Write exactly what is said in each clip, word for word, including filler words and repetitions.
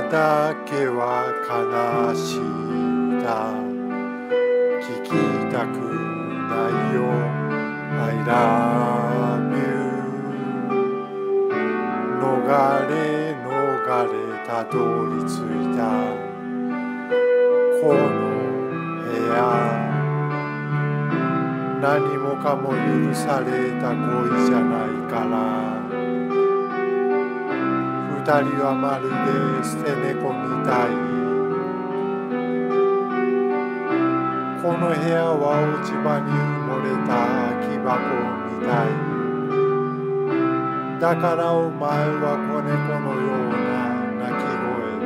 だけは悲しい歌聞きたくないよ I love you 逃れ逃れたどり着いたこの部屋何もかも許された恋じゃないから二人はまるで捨て猫みたいこの部屋は落ち葉に埋もれた空き箱みたいだからお前は子猫のような鳴き声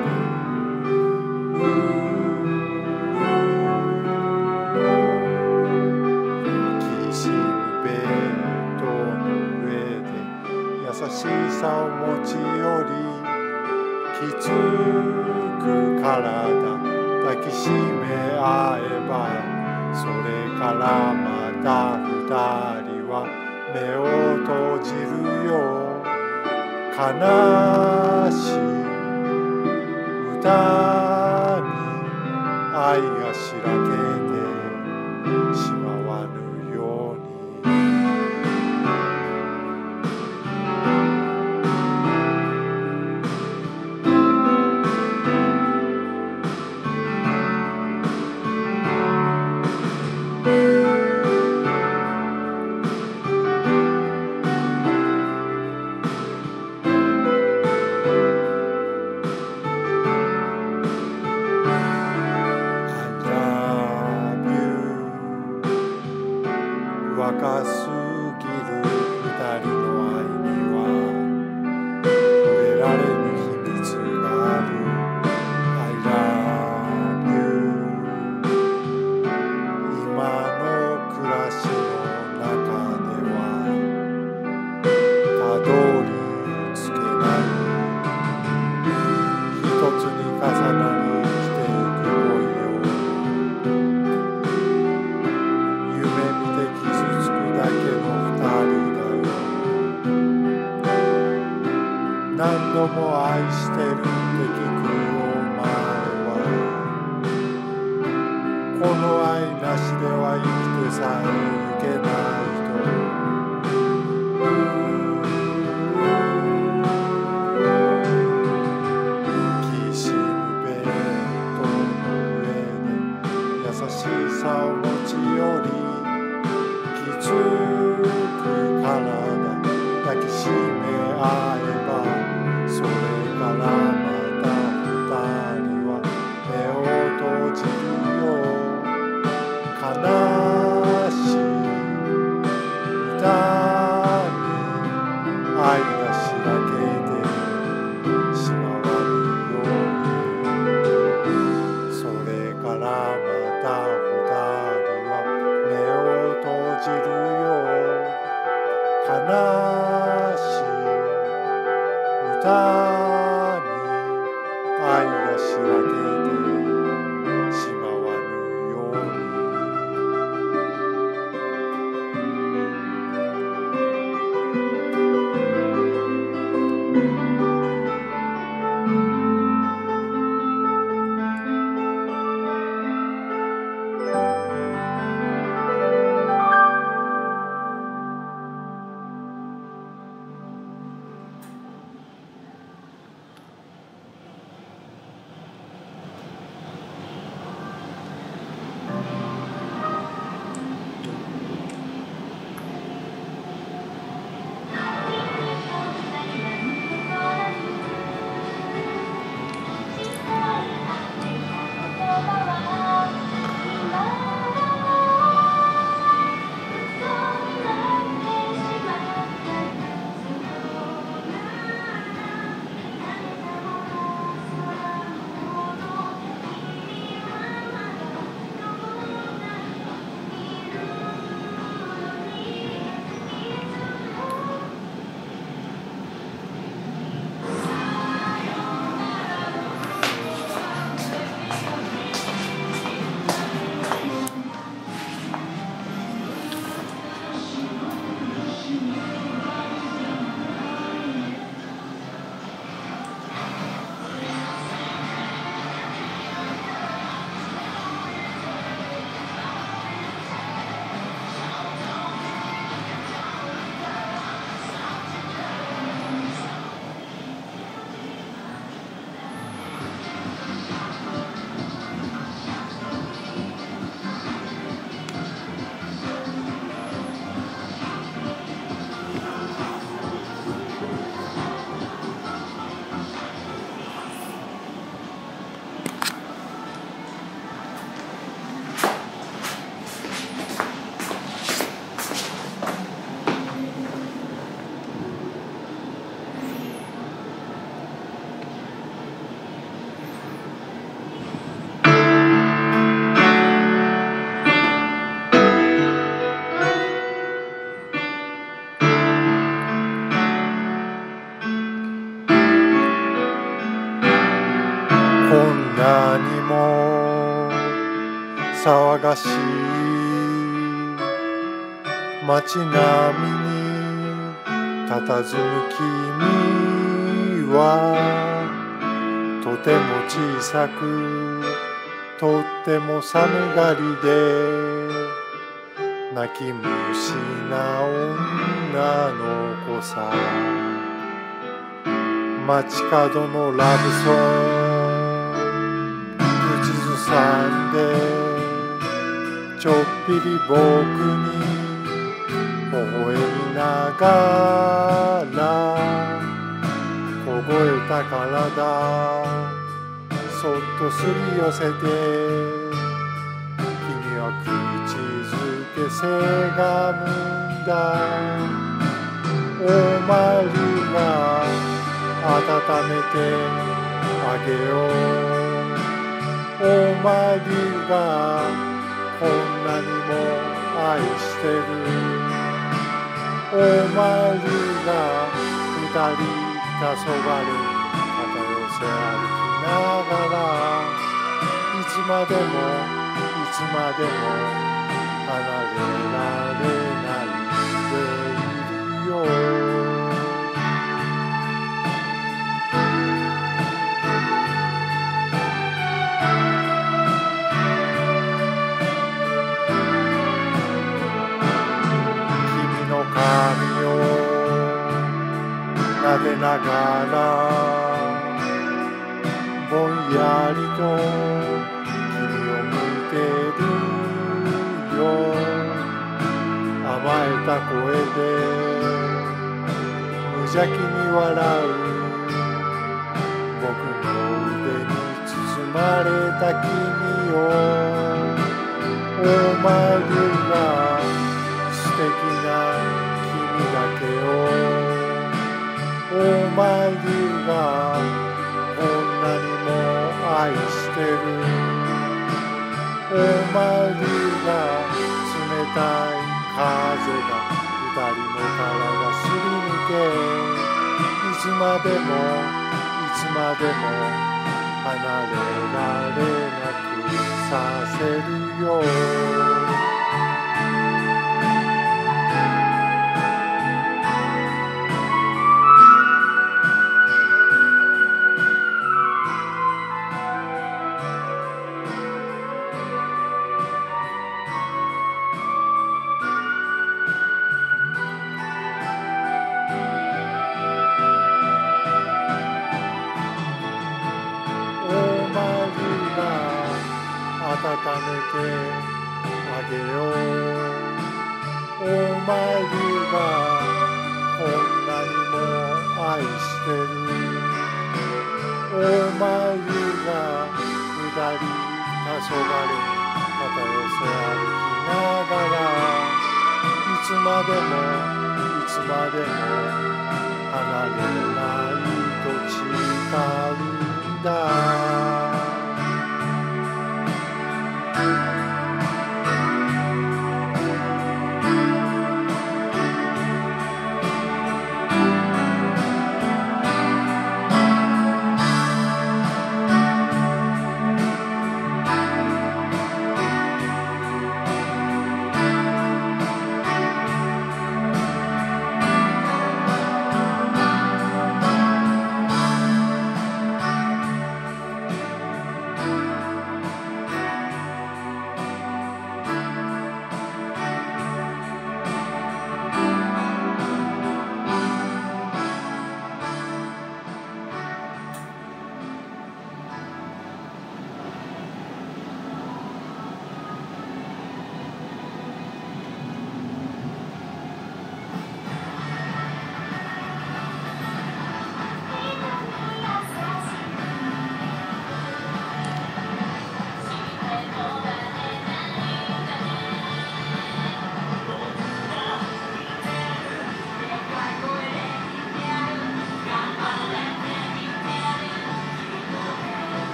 できしむベッドの上で優しさを持ち寄りきつく体抱きしめ合えばそれからまた二人は目を閉じるよ悲しい歌に愛がしらけてしまわぬように若すぎる二人の愛には触れられぬ秘密がある I love you 今の暮らしの中ではたどり着けない一つに重なり生きてゆく恋よ夢見て傷つくだけの二人だよ何度も愛してるって聞くお前はこの愛なしでは生きてさえゆけないときしむベッドの上で優しさを持ち寄りきつく体抱きしめ合えばそれからまた二人は目を閉じるよ悲しい歌に愛がしらけてしまわぬようにそれからまた二人は目を閉じるよ悲しい歌に愛がしらけてしまわぬようにこんなにも騒がしい街並みに佇む君はとても小さくとっても寒がりで泣き虫な女の子さ。街角のラブソング口ずさんでちょっぴり僕に微笑みながら凍えた体そっとすり寄せて君は口づけせがむんだ。おまりが温めてあげよう。おまりがこんなにも愛してる。おまりが二人黄昏肩寄せ歩きながらいつまでもいつまでも離れられないでいるよ。髪を撫でながらぼんやりと君を見てるよ。甘えた声で無邪気に笑う僕の腕に包まれた君を。おまりが素敵な君だけを。おまりがこんなにも愛してる。おまりが冷たい風が二人の体すり抜けいつまでもいつまでも離れられなくさせるよ。温めてあげよう。おまりがこんなにも愛してる。おまりが二人黄昏肩寄せ歩きながらいつまでもいつまでも離れないと誓うんだ。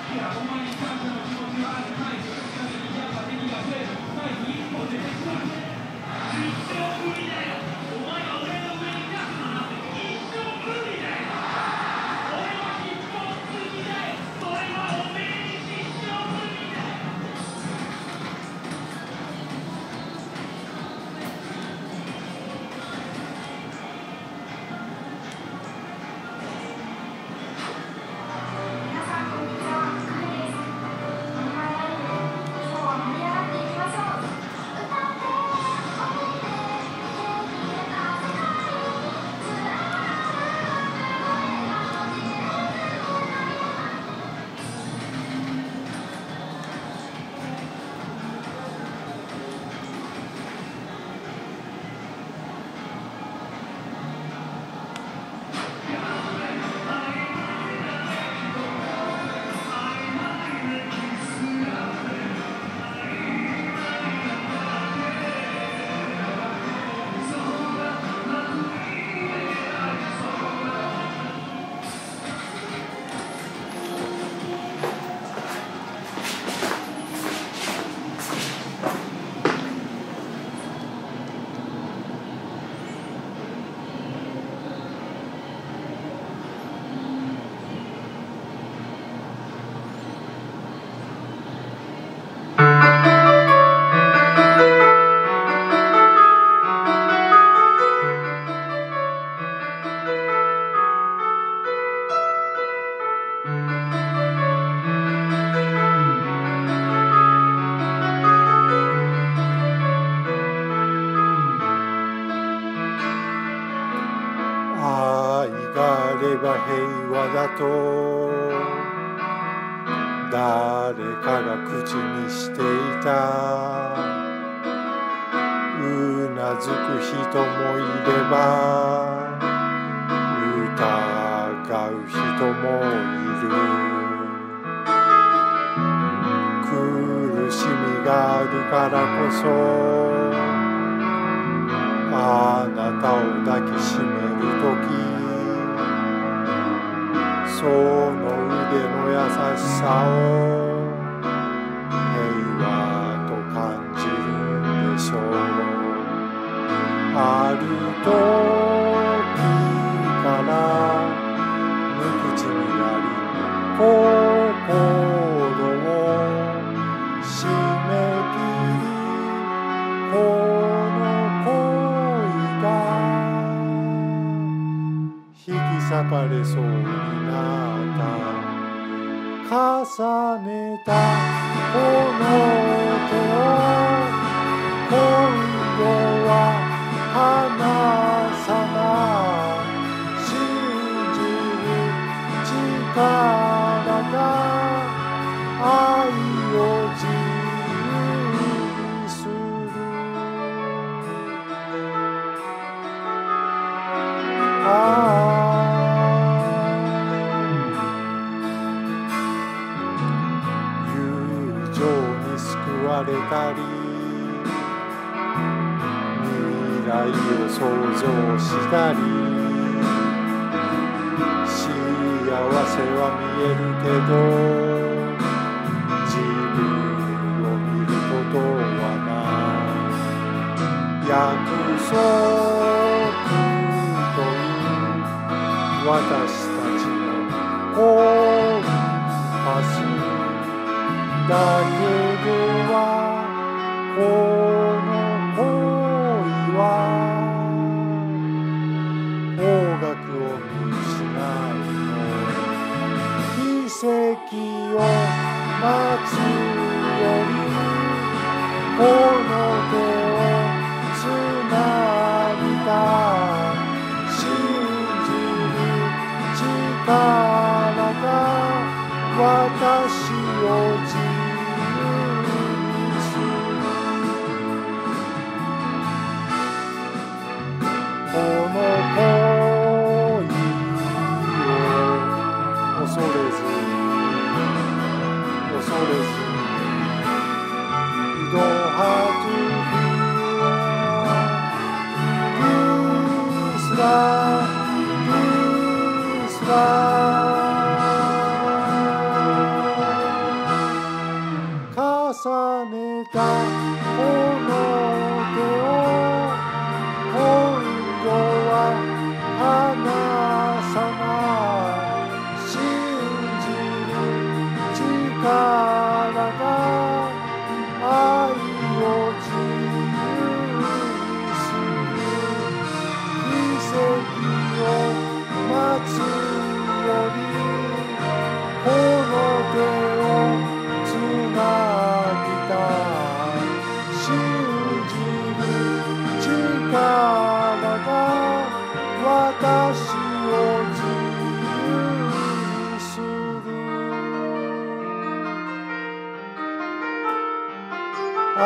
が平和だと誰かが口にしていた。うなずく人もいれば疑う人もいる。苦しみがあるからこそあなたを抱きしめるとき、その腕の優しさを平和と感じるでしょう。ある時から無口になり心を締め切り、この恋が引き裂かれそうになった。重ねたこの手を今度は離さない。信じる力が愛を自由にする。ああ友情に救われたり未来を想像したり、幸せは見えるけど自分を見ることはない。約束という私たちのコンパスだけではこの恋は方角を見失うの。奇跡を待つよりこの手をつなぎたい。信じる力が私を自由にする。この恋を恐れず恐れず You don't have to be this love, this love だこの手を今度は離さない信じる力が愛を自由にする奇跡を待つよりこの手をつなぎたい信じる力が私を自由にするあ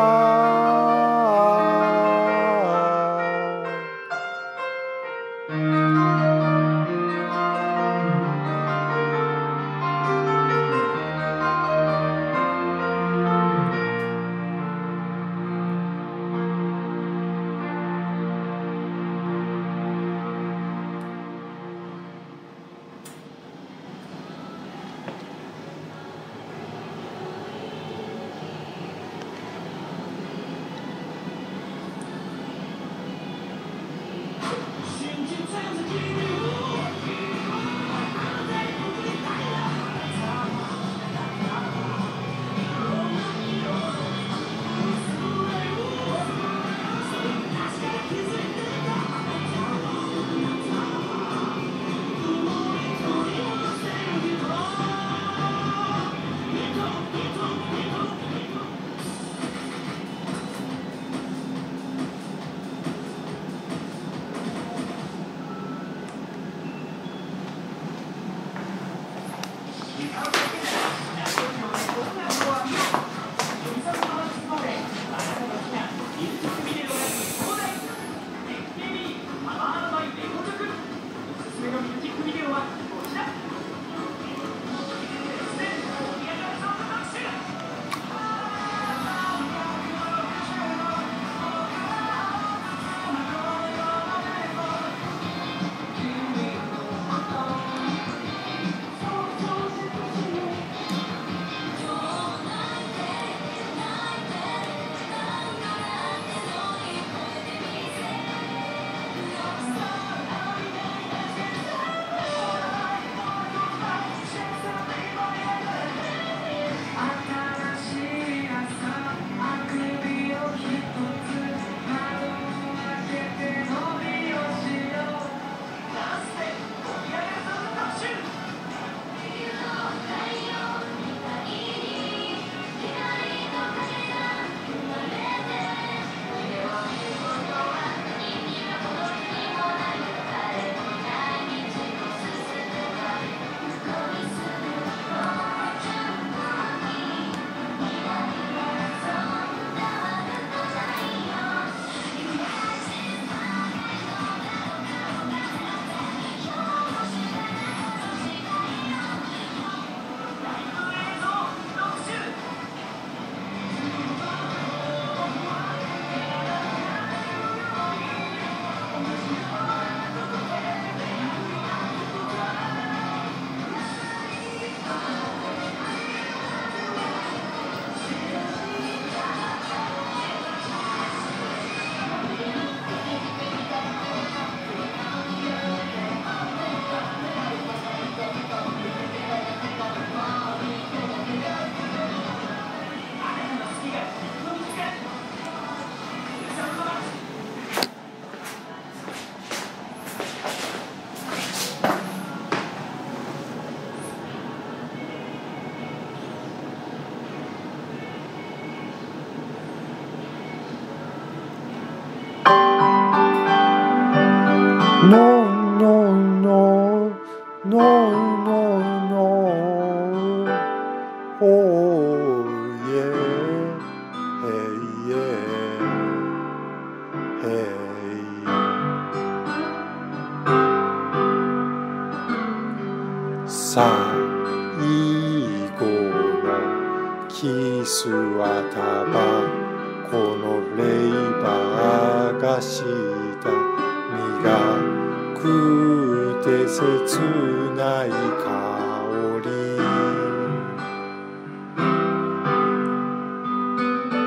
最後のキスはタバコのレイバーがした苦くて切ない香り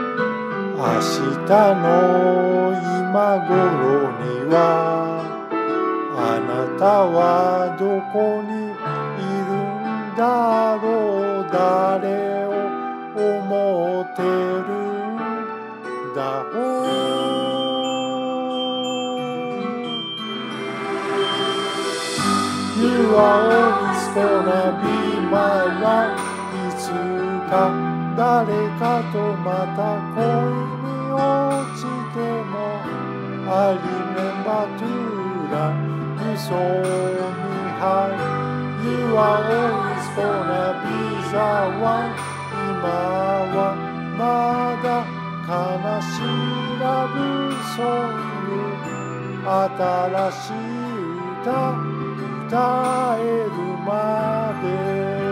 日の今頃にはあなたはどこにいるんだろう。誰を思ってるんだろう。You are always gonna be my one。 いつか誰かとまた恋に落ちても I remember to love you so high。 You are always gonna be the one。 今はまだ悲しいラブソング。新しい歌歌えるまで。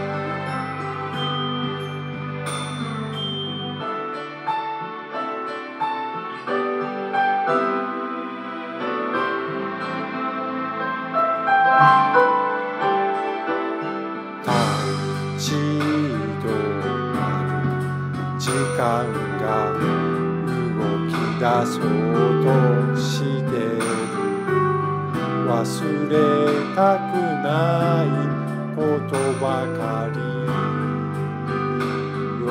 立ち止まる時間が動き出そうとしてる。忘れたくないことばかりよ。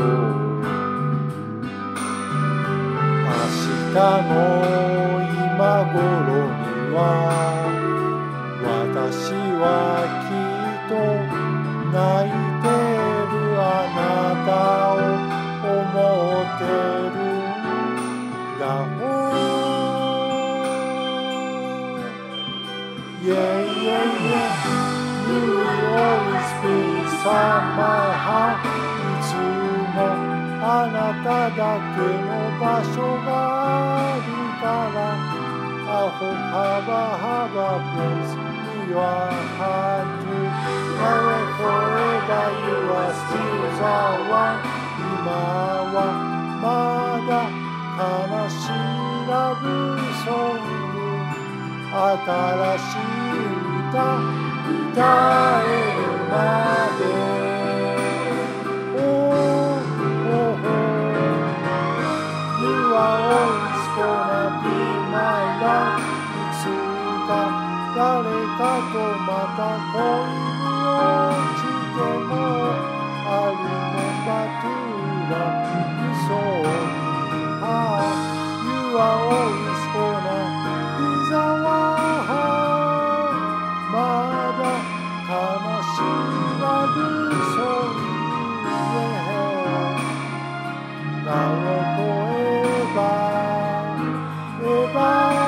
明日の今頃には私はきっと泣いてるあなたを思ってるんだろう。Yeah, yeah, yeah. You will always be inside my heart。 いつもあなただけの場所があるから。I hope have a have a place in your heart too。 Now and forever you are still the one。 今はまだ悲しいラブソング。新しい歌歌えるまで。 Oh, oh, oh. You are always gonna be my love。 いつか誰かとまた恋に落ちても I remember to love you so hard。 You are always gonna be the one。 まだ悲しいラブソングへ Now and forever ever。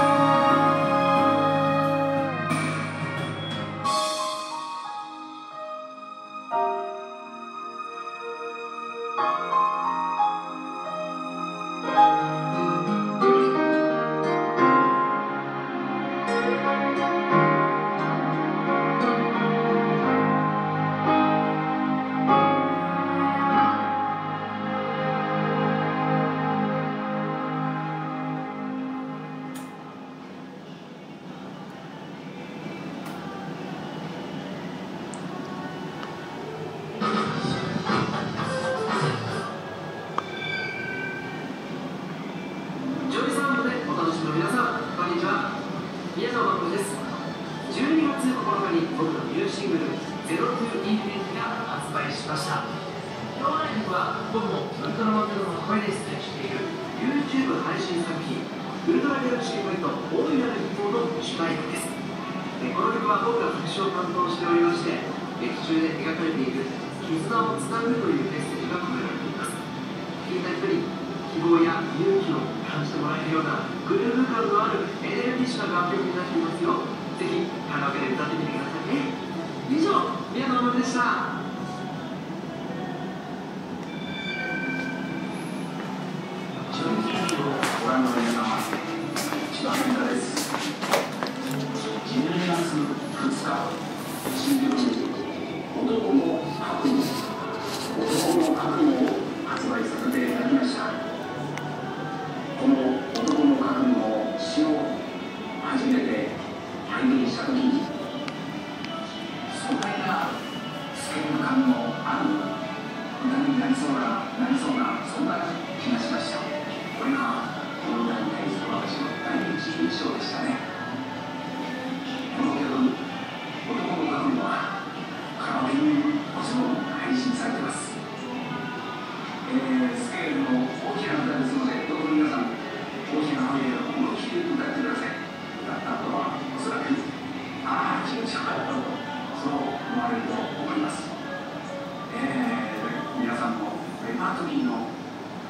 なりそうな、なりそうな、そんな気がしました。これが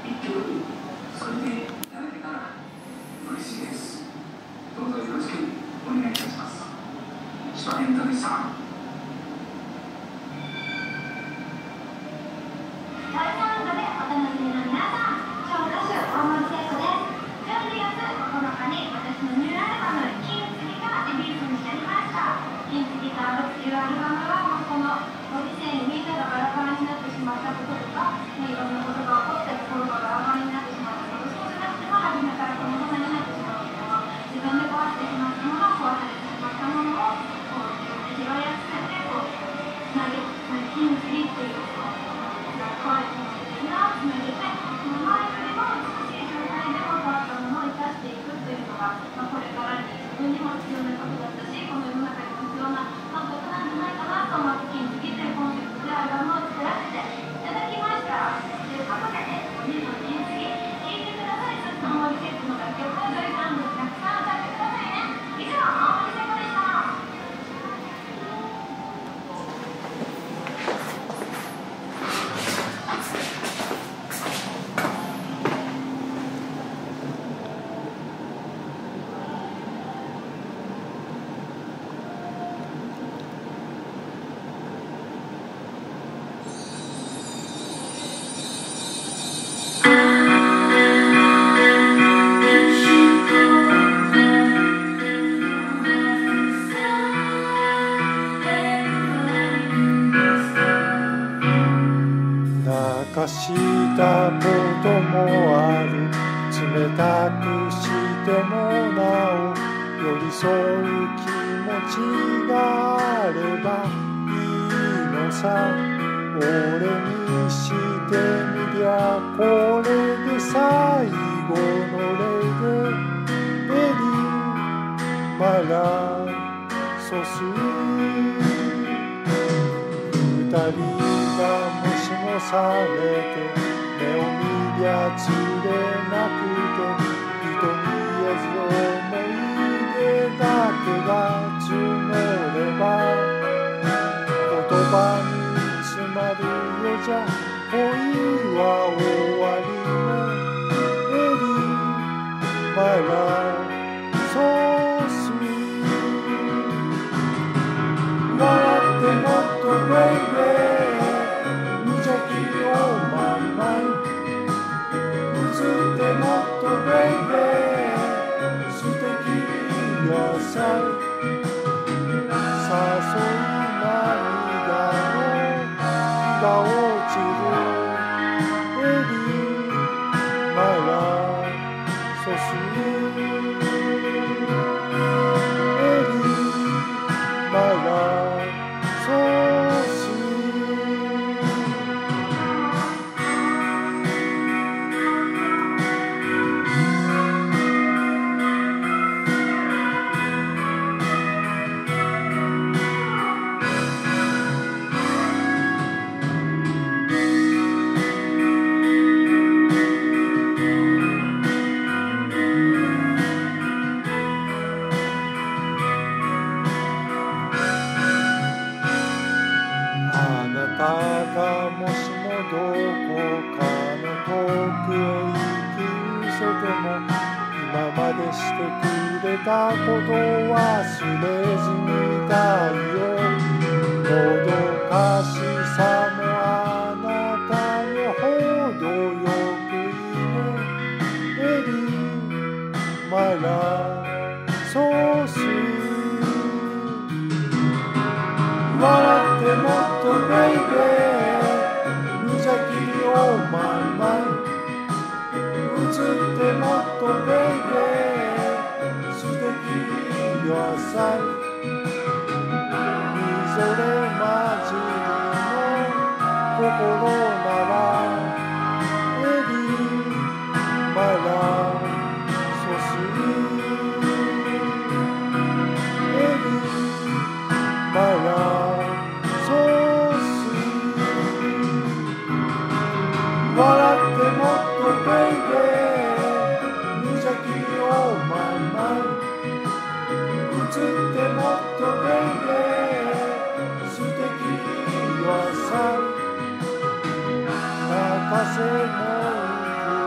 一曲それでいただけたら嬉しいです。どうぞよろしくお願いいたします。シュワエンタメさん。 泣かしたこともある、冷たくしてもなお寄り添う気持ちがあればいいのさ。俺にしてみりゃこれで最後の礼でベリーマイラソス二人がもしも覚めて目を見りゃつれなくて人見えず思い出だけが募れば言葉に詰まるよじゃ恋は終わりのエリーマイラソース笑ってもっとベイベー無邪気オーマイマイ映ってもっとベイベー素敵野菜誘い涙の日が落ちるエリーマイラソスエリーマイラソースあなたがもしもどこかの遠くへ行き失せても今までしてくれたこと忘れずにいたいよ。もどかしさもあなたにほどよくいいねエリーマイラソース笑ってもっとベイベー無邪気にオーマイマイ映ってもっとベイベー素敵野菜みぞれ混じりの心ならエリーマイラソスエリーマイラ笑ってもっとベイベー無邪気にオーマイマイ映ってもっとベイベー素敵野菜泣かせもう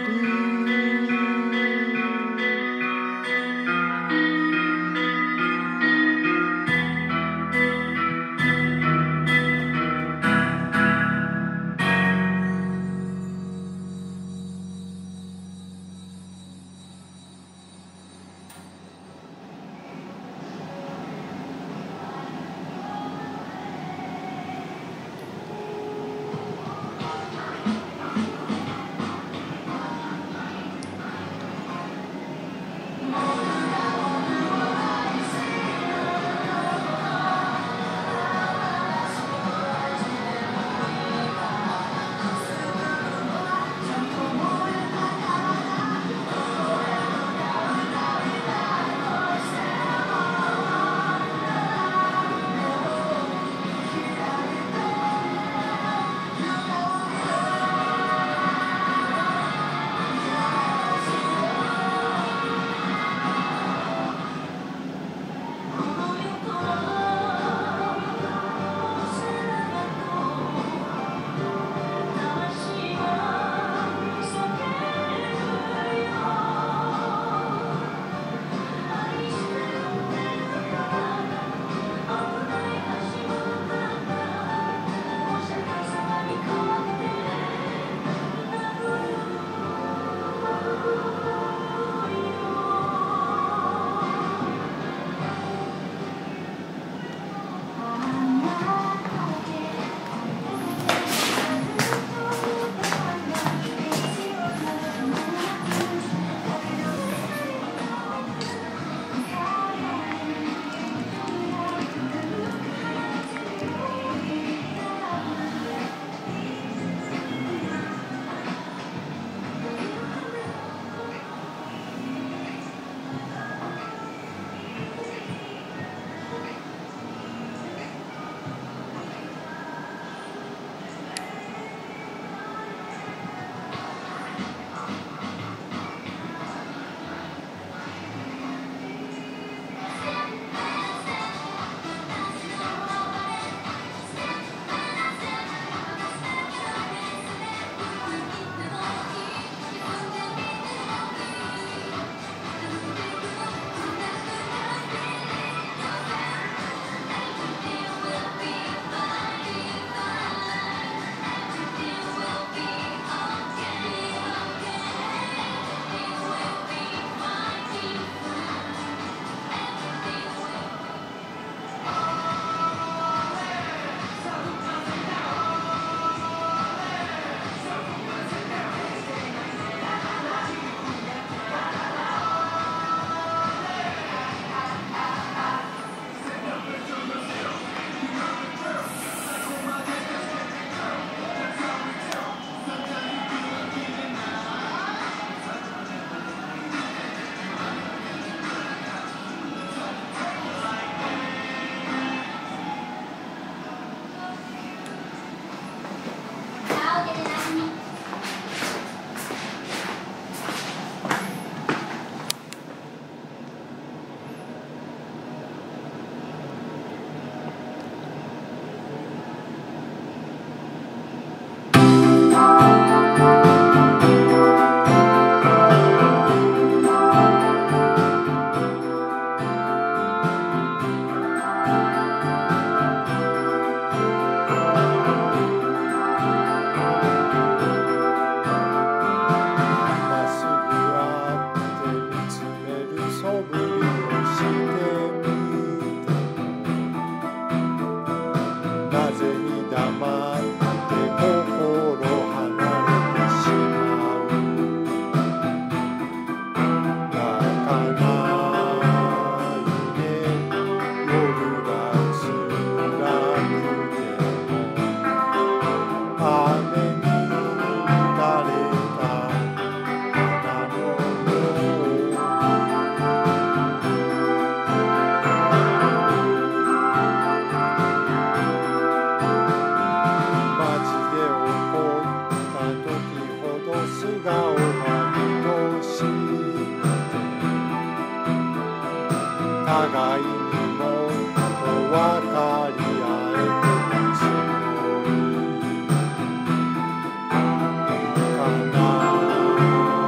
互いにもお分かり合えてつもりかな。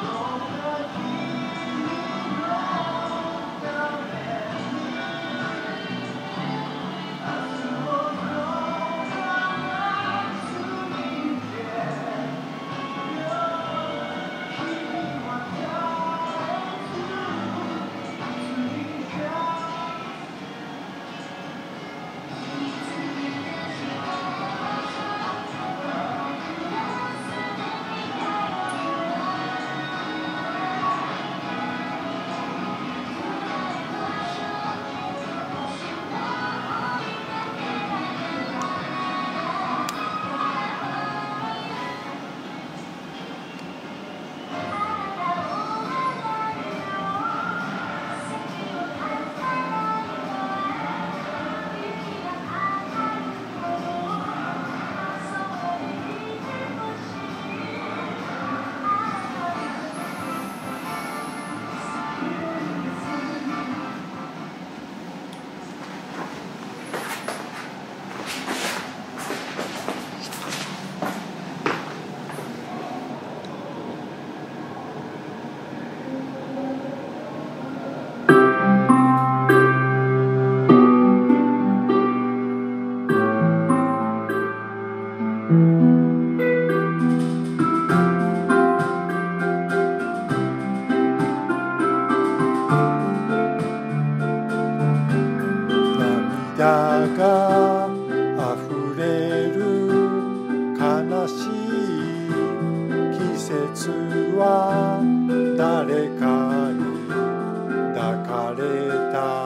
涙があふれる悲しい季節は誰かに抱かれた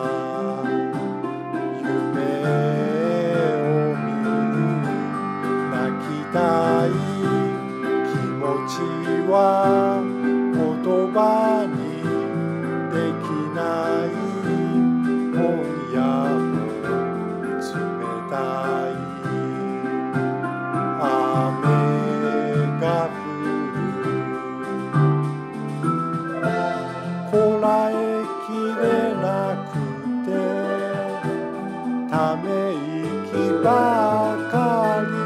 夢を見る泣きたい気持ちは言葉にできない今夜も冷たい雨が降るこらえきれなくてため息ばかり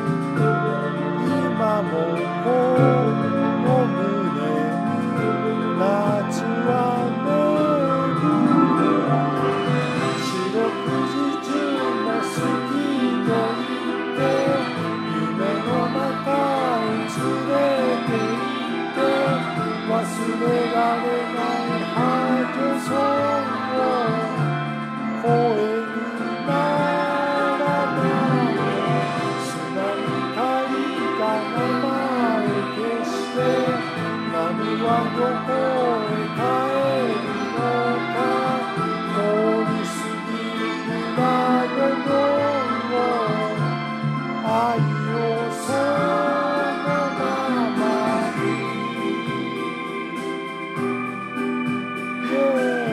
今もこの胸に夏は巡る四六時中も過ぎといって夢の中へ連れて行って忘れられないハートソングを声にならない砂に書いた名前消して波はどこへ帰るのか通り過ぎるまでの愛をそのままに Yeah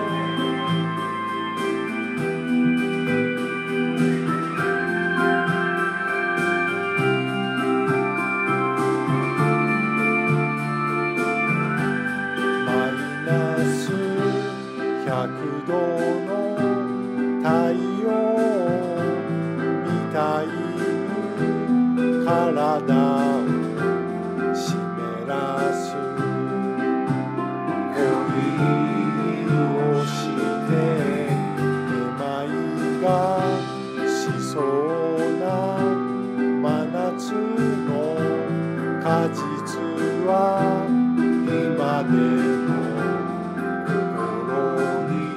マイナスひゃくどの太陽みたいに体を湿らす恋をしてめまいがしそうな真夏の果実は今でも心に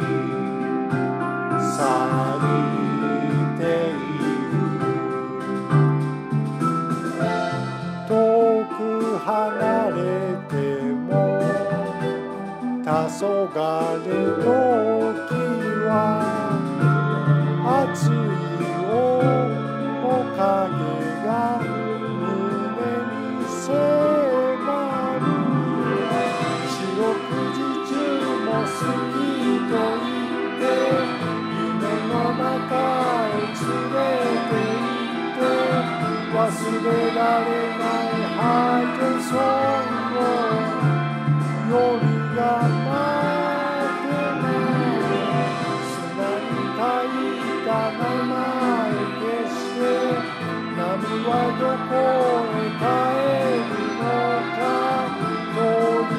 咲いている遠く離れても黄昏時は熱い面影が胸に迫る四六時中も過ぎといって夢の中へ連れて行って忘れられないハートソングを夜が待てない砂に書いた名前消して波はどこへ帰るのか通り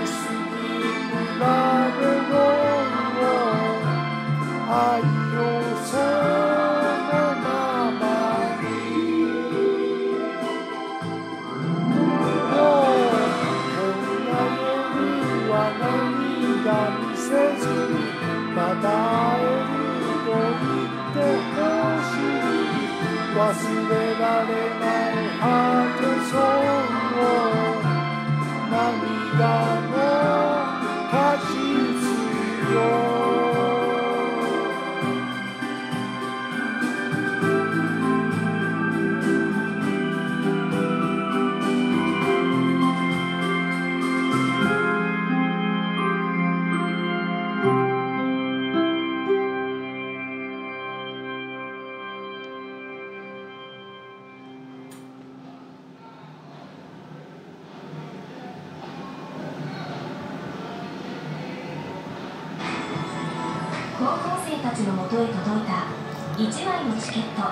生たちのもとへ届いたいちまいのチケット。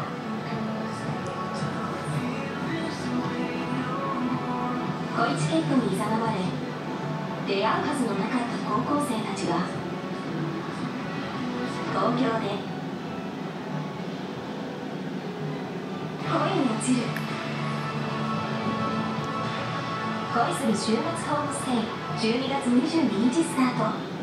恋チケットに誘われ、出会うはずのなかった高校生たちが東京で恋に落ちる。恋する週末ホームステイ、じゅうにがつにじゅうににちスタート。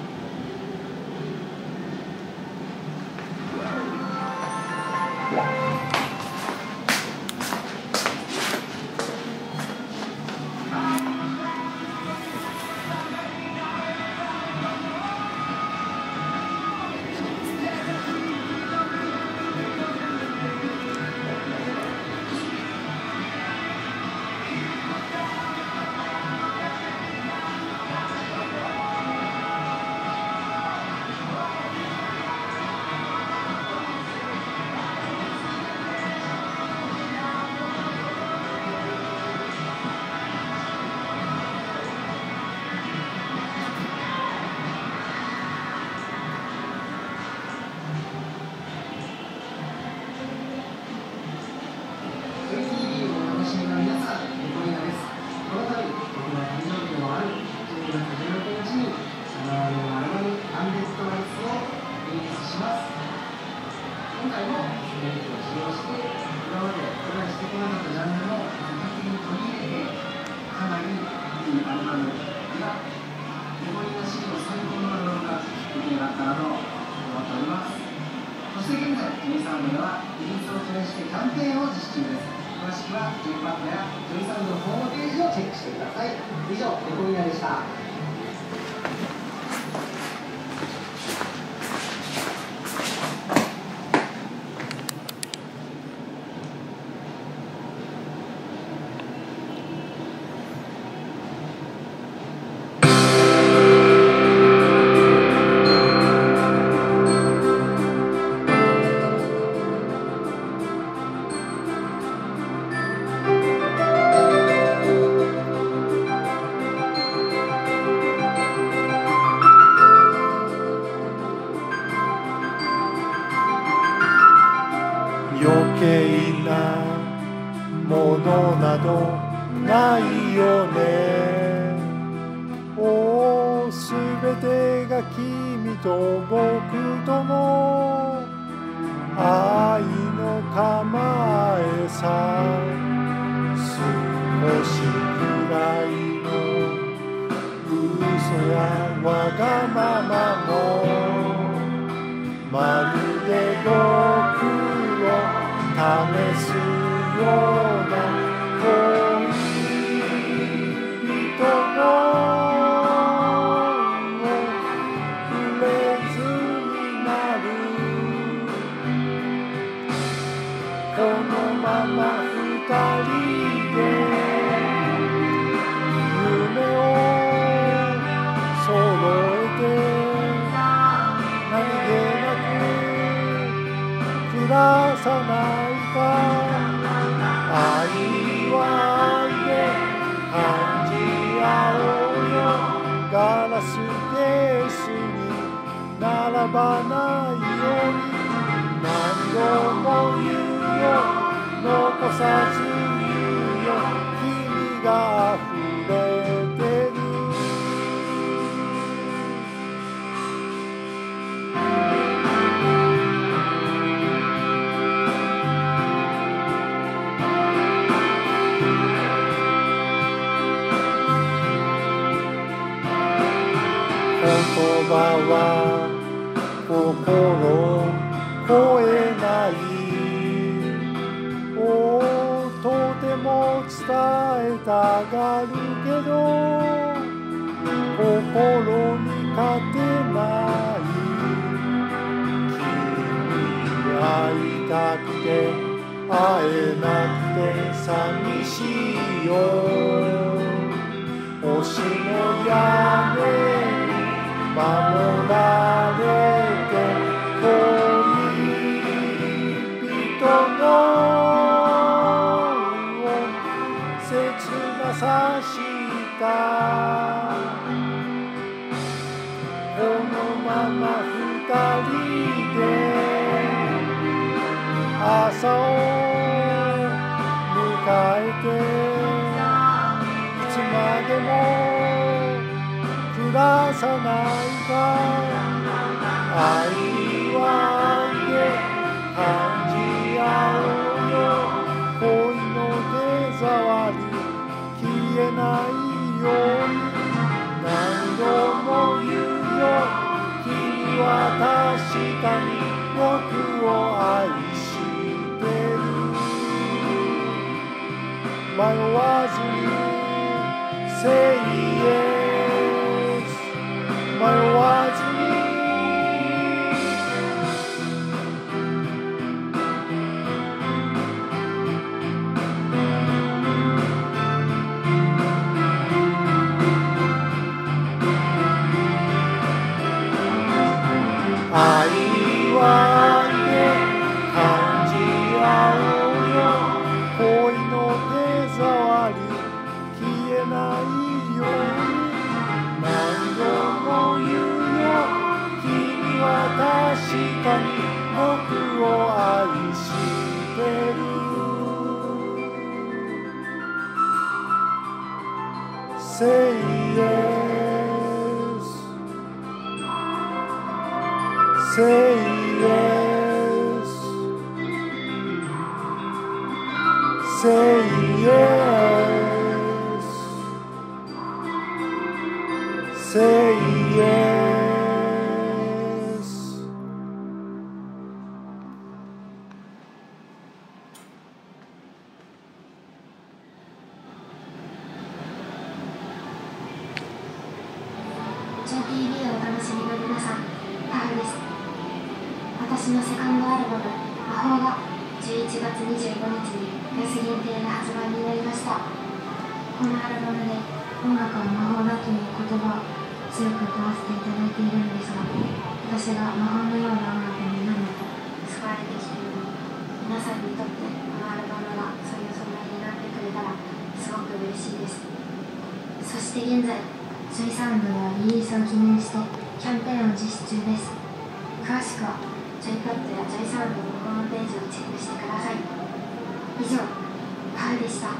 そして現在、ジョイサウンドではリリースを記念してキャンペーンを実施中です。詳しくは ジェイパッド やジョイサウンドのホームページをチェックしてください。以上、レコミナでした。 余計なものなどないよね。おお、すべてが君と僕との愛の構えさ。少しくらいの嘘やわがままもまるで僕試すような恋人の触れずになる。このまま二人で夢を揃えて何気なく暮らさないか。愛は愛で感じ合おうよ。ガラスケースに並ばないように何度も言うよ。残さず言うよ。君が溢れてる。言葉は心超えない。おお、とても伝えたがるけど心に勝てない。君に会いたくて会えなくて寂しいよ。星の屋根守られて恋人の切なさしたこのまま二人でで朝を迎えていつまでも暮らさないか愛は愛で感じ合うよ恋の手触り消えないように何度も言うよ君は確かに僕を愛してる迷わずに Say yes 迷わずに愛は愛で感じ合うよ恋の手触り消えないように何度も言うよ君は確かに僕を愛してる Say yes Say yes Say yes Say yes ジェーティービー をお楽しみの皆さん、ハルです。私のセカンドアルバム「魔法」がじゅういちがつにじゅうごにちにフェス限定で発売になりました。このアルバムで音楽は魔法だという言葉を強く歌わせていただいているのですが、私が魔法のような音楽に何度と救われてきているので、皆さんにとってこのアルバムがそういう存在になってくれたらすごく嬉しいです。そして現在ジョイサウンドではリリースを記念してキャンペーンを実施中です。詳しくはジョイパッドやジョイサウンドのホームページをチェックしてください。以上、ハルでした。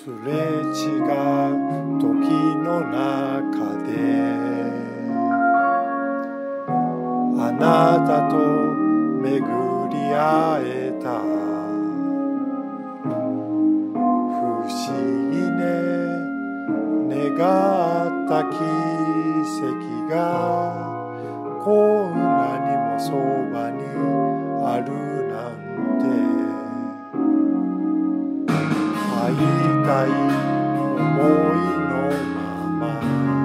すれ違う時の中であなたと巡り合えた不思議ね願った奇跡がこんなにもそばにあるなんて会いたい思いのまま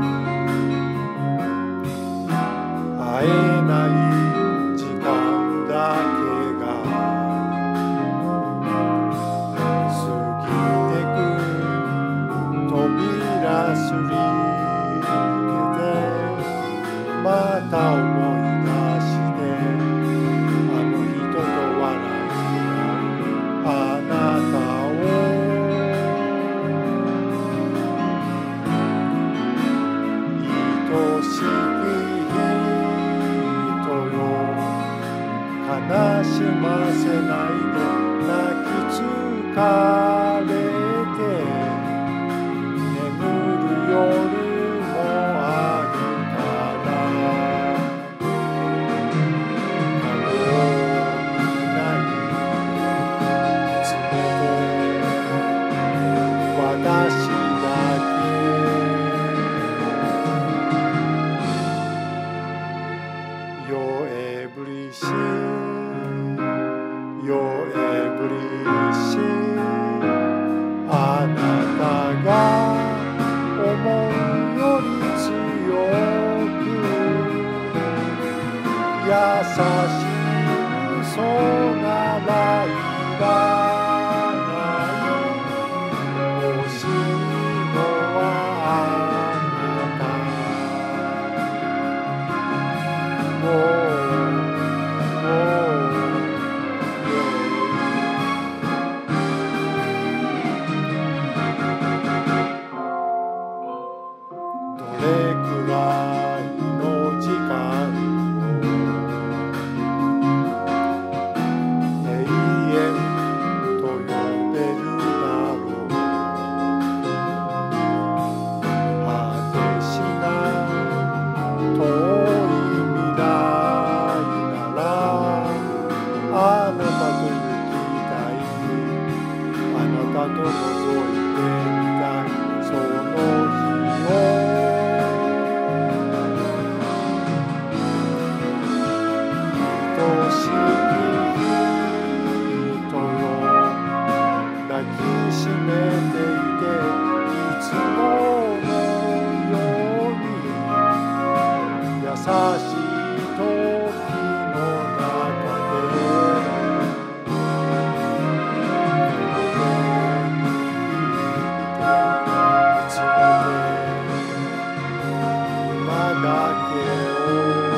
会えない時間だけが過ぎてく扉すり抜けてまた思い出してあの人と笑い合うあなたを愛しき人よ悲しませないで泣き疲れて眠る夜もあるから顔を見ないで見つめて私だけYour everything, your everything あなたが思うより強く優しい嘘ならいらない欲しいのはあなたもうどれくらいの時間を永遠と呼べるだろう果てしない遠い未来ならあなたと行きたいあなたと覗いてみたいその日を愛しき人よ抱きしめていていつものように優しい時の中で見つめて今だけを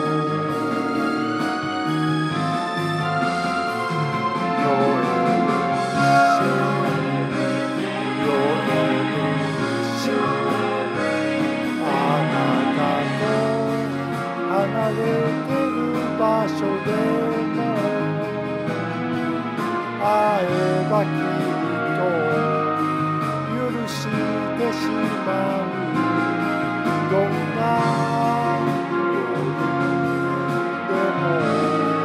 離れてる場所でも会えばきっと許してしまうどんな夜でも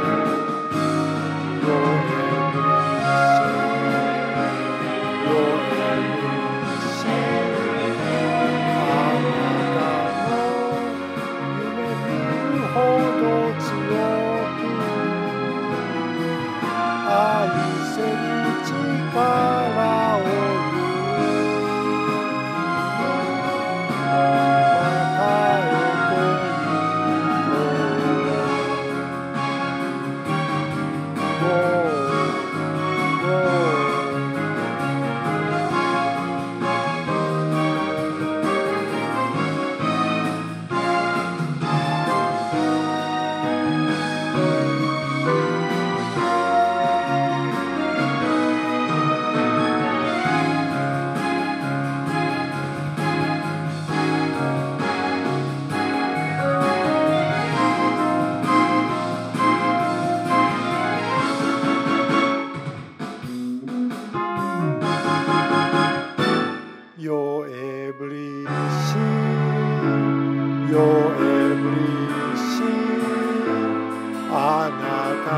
愛せる力を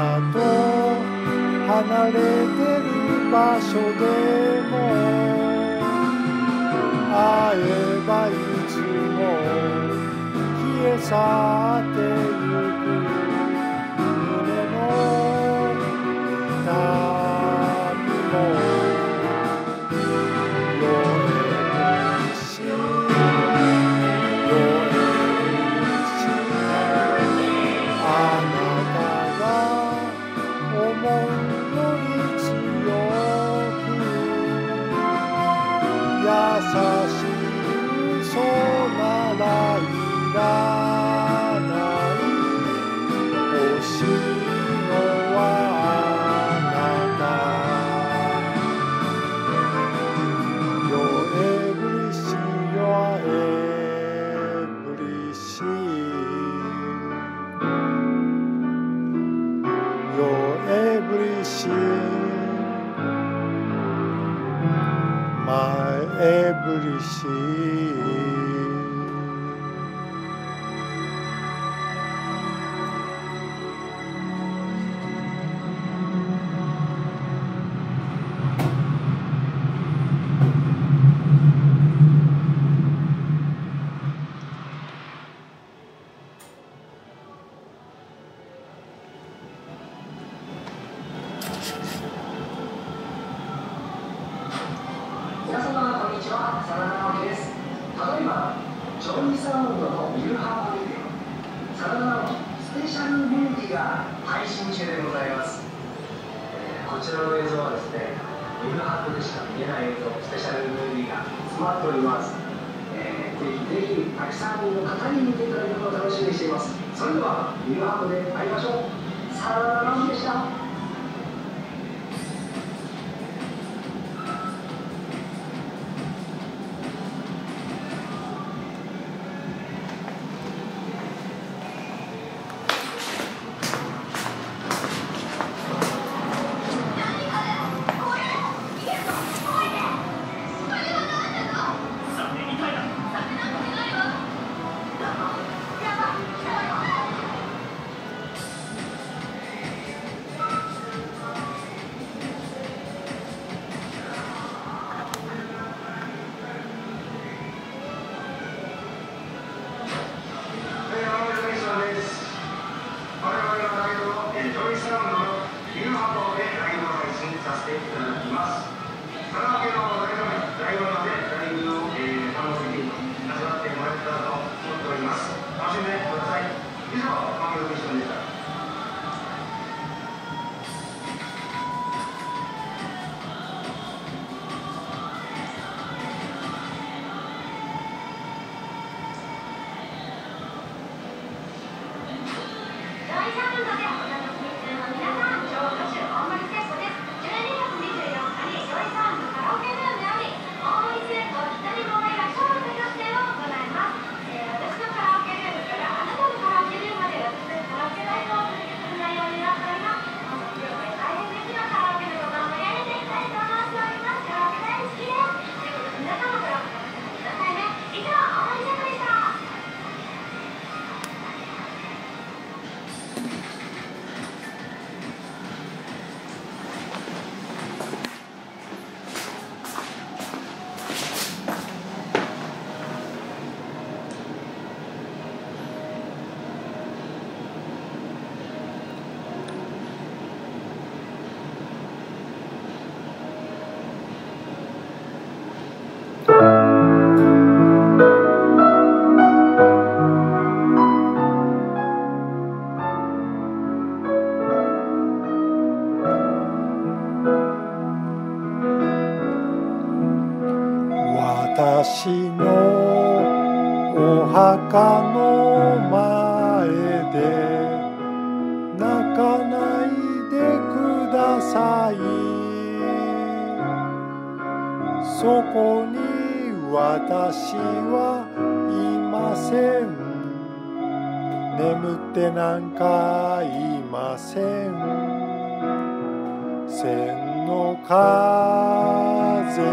と離れてる場所でも会えばいつも消え去ってゆく胸の痛みも優しい嘘ならいらない欲しいのはあなた Your everything, your everything Your everything My everything 皆様こんにちは、真田直樹です。ただいまジョイサウンドのミルハーブレディオ真田直樹スペシャルムービーが配信中でございます。えー、こちらの映像はですね、ミルハーブでしか見えない映像、スペシャルムービーが詰まっております。えー、ぜひぜひたくさんの方に見ていただくのを楽しみにしています。それではミルハーブで会いましょう。真田直樹でした。私のお墓の前で泣かないでください。そこに私はいません。眠ってなんかいません。千の風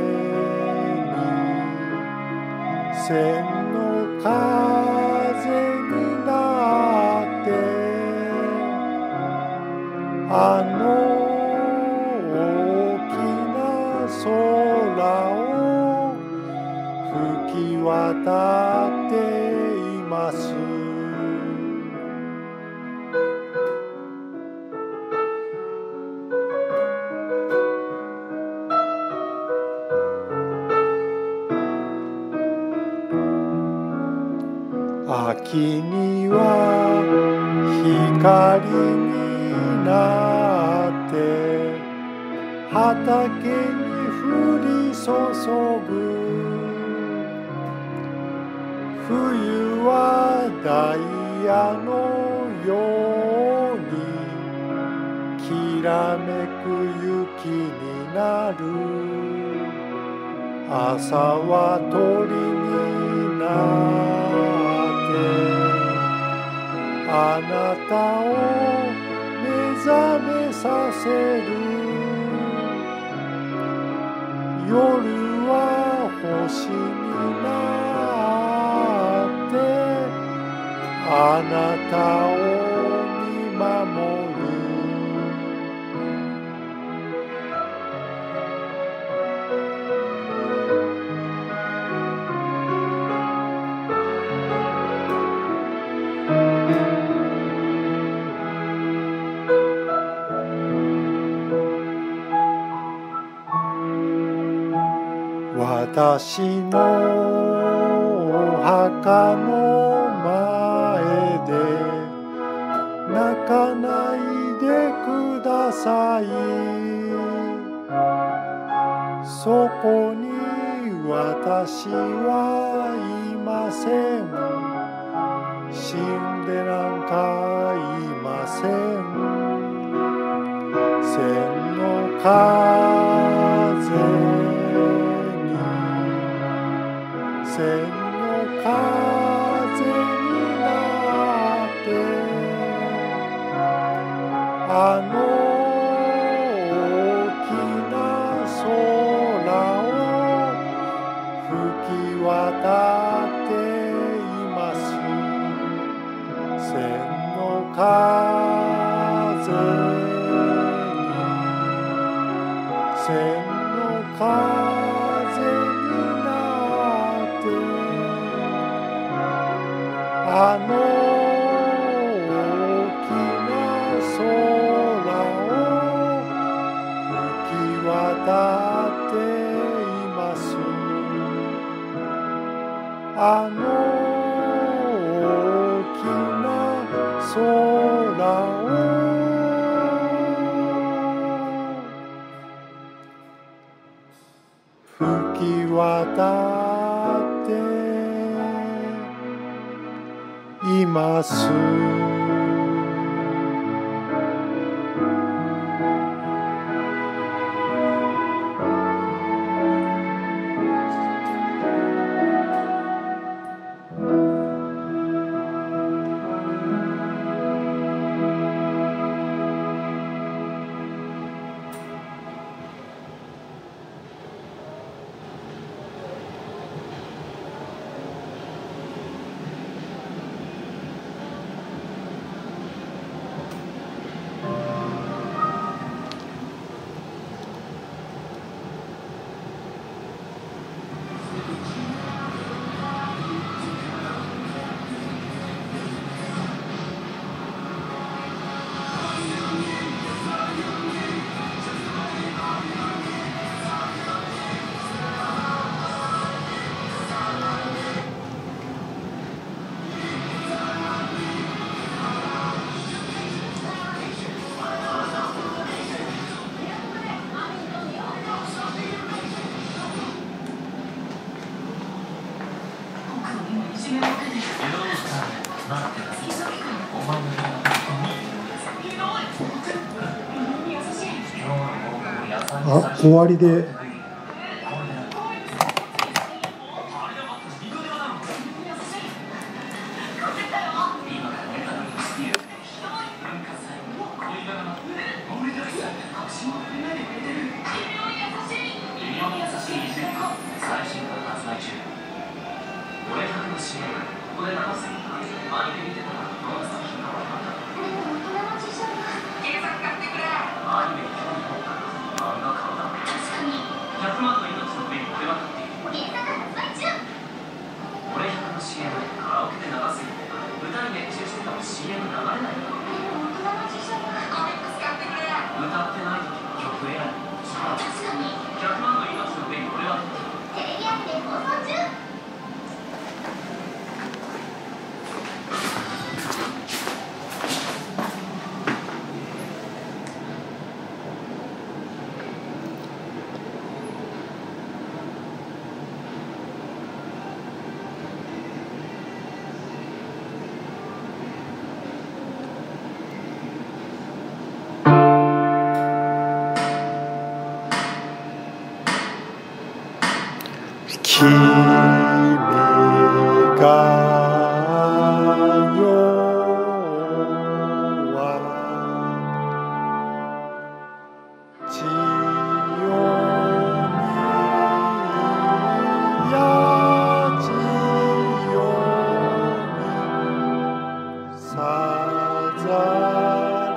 千の風になってあの大きな空を吹き渡っています。秋には光になって畑に降り注ぐ。冬はダイヤのようにきらめく雪になる。朝は鳥になってあなたを目覚めさせる。夜は星になってあなたを見守る。私のお墓の前で泣かないでください。そこに私はいません。死んでなんかいません。千の風千の風になってあの大きな空を吹き渡っています。千の風に千の風あの大きな空を吹き渡っています。あの大きな空を吹き渡っています。あ、終わりで。 警察買ってくれ。 君が世は千代にや千代にさざれ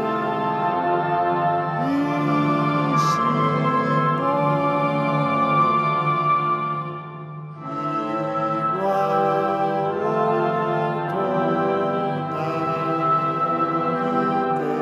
石の岩を唱えて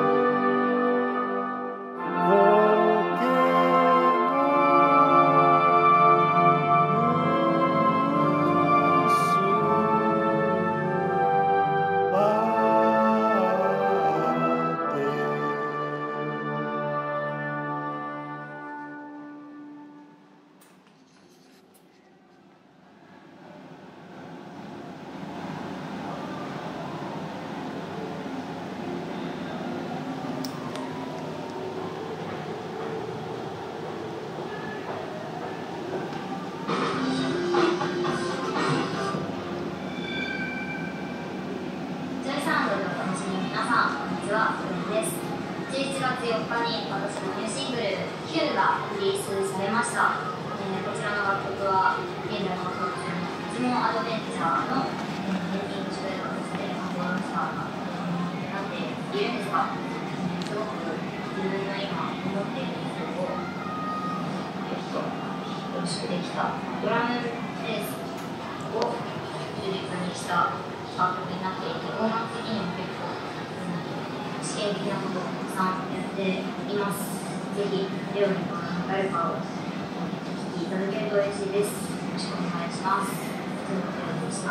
ジョイサウンドでお楽しみの皆さん、こんにちは、ふみです。じゅういちがつよっかに私のニューシングル「ヒュー」がリリースされました。えーこちらの楽曲は現代の特徴の出雲アドベンチャーのエンディング主題歌として発表したなっているんですが、すごく自分の今思っていることをえっとよろしくできたドラムベースを中軸にした楽曲になっていて、音楽的にも結構試験的なことをたくさんやっています。ぜひレオに誰かを聴いていただけると嬉しいです。よろしくお願いします。ということでした。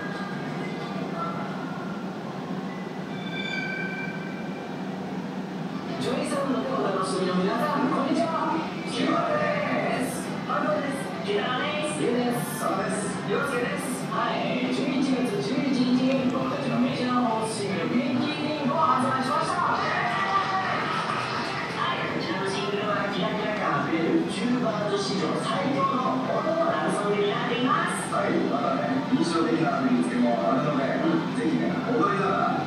ジョイサウンドでお楽しみの皆さん、こんにちは。キューバです。ハローです。ギターです。ユウです。サです。ヨウスケです。はい、じゅういちがつじゅういちにちに僕たちのメジャーフォースシングル「ミッキーリング」を発売しました。はい、こちらのシングルはキラキラ感あふれるキューバーズ史上最高の音のラブソングになっています。 はい、またね、印象的な振り付けもあるので、ぜひね、踊りながら